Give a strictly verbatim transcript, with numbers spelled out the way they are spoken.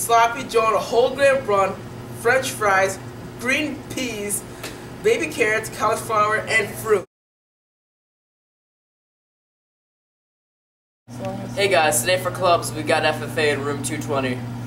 sloppy joe, a whole grain bun, French fries, green peas, baby carrots, cauliflower, and fruit. Hey guys, today for clubs we got F F A in room two twenty.